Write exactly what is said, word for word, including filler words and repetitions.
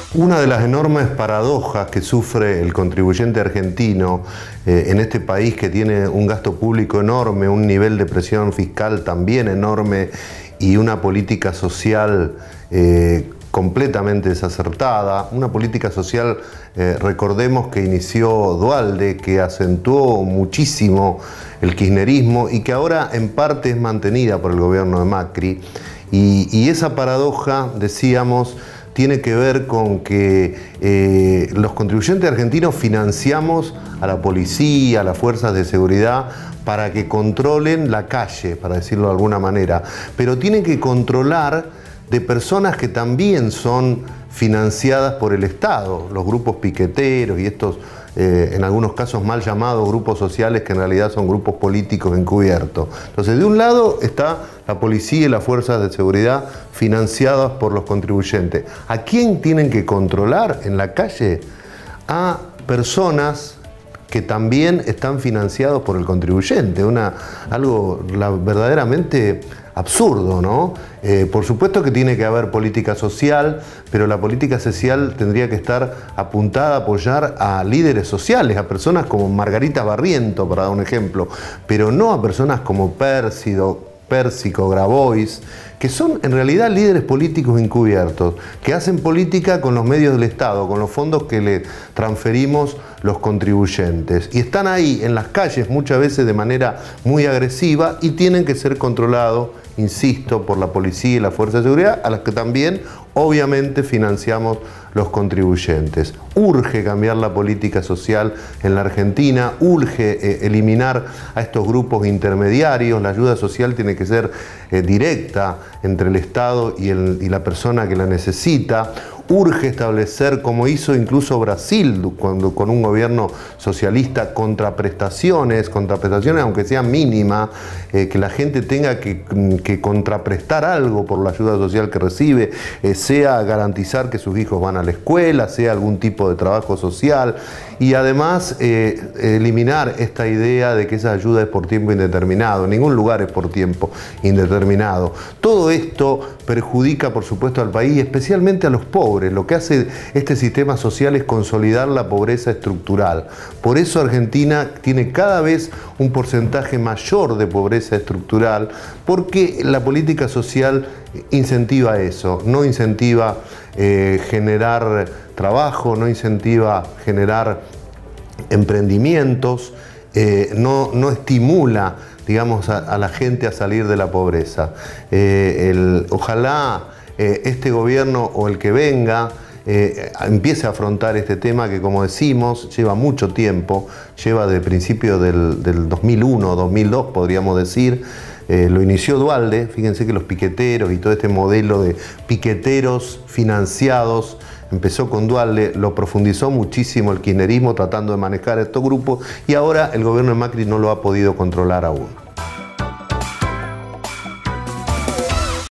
Una de las enormes paradojas que sufre el contribuyente argentino eh, en este país que tiene un gasto público enorme, un nivel de presión fiscal también enorme y una política social eh, completamente desacertada, una política social, eh, recordemos, que inició Duhalde, que acentuó muchísimo el kirchnerismo y que ahora en parte es mantenida por el gobierno de Macri. Y, y esa paradoja, decíamos, tiene que ver con que eh, los contribuyentes argentinos financiamos a la policía, a las fuerzas de seguridad, para que controlen la calle, para decirlo de alguna manera, pero tienen que controlar de personas que también son financiadas por el Estado, los grupos piqueteros y estos, eh, en algunos casos mal llamados grupos sociales, que en realidad son grupos políticos encubiertos. Entonces, de un lado está la policía y las fuerzas de seguridad financiadas por los contribuyentes. ¿A quién tienen que controlar en la calle? A personas que también están financiados por el contribuyente, una, algo la, verdaderamente absurdo, ¿no? Eh, por supuesto que tiene que haber política social, pero la política social tendría que estar apuntada a apoyar a líderes sociales, a personas como Margarita Barriento, para dar un ejemplo, pero no a personas como Pérsico, Pérsico, Grabois, que son en realidad líderes políticos encubiertos, que hacen política con los medios del Estado, con los fondos que le transferimos los contribuyentes. Y están ahí en las calles muchas veces de manera muy agresiva y tienen que ser controlados, insisto, por la policía y la fuerza de seguridad, a las que también obviamente financiamos los contribuyentes. Urge cambiar la política social en la Argentina, urge eh, eliminar a estos grupos intermediarios, la ayuda social tiene que ser eh, directa entre el Estado y, el, y la persona que la necesita. Urge establecer, como hizo incluso Brasil cuando, con un gobierno socialista, contraprestaciones, contraprestaciones aunque sean mínimas, eh, que la gente tenga que, que contraprestar algo por la ayuda social que recibe, eh, sea garantizar que sus hijos van a la escuela, sea algún tipo de trabajo social y además eh, eliminar esta idea de que esa ayuda es por tiempo indeterminado. En ningún lugar es por tiempo indeterminado. Todo esto perjudica, por supuesto, al país, especialmente a los pobres. Lo que hace este sistema social es consolidar la pobreza estructural. Por eso Argentina tiene cada vez un porcentaje mayor de pobreza estructural, porque la política social incentiva eso, no incentiva eh, generar trabajo, no incentiva generar emprendimientos, eh, no, no estimula, digamos, a, a la gente a salir de la pobreza. Eh, el, ojalá eh, este gobierno o el que venga eh, empiece a afrontar este tema que, como decimos, lleva mucho tiempo, lleva de principio del, del dos mil uno, dos mil dos, podríamos decir. Eh, lo inició Duhalde, fíjense que los piqueteros y todo este modelo de piqueteros financiados empezó con Duhalde, lo profundizó muchísimo el kirchnerismo tratando de manejar estos grupos y ahora el gobierno de Macri no lo ha podido controlar aún.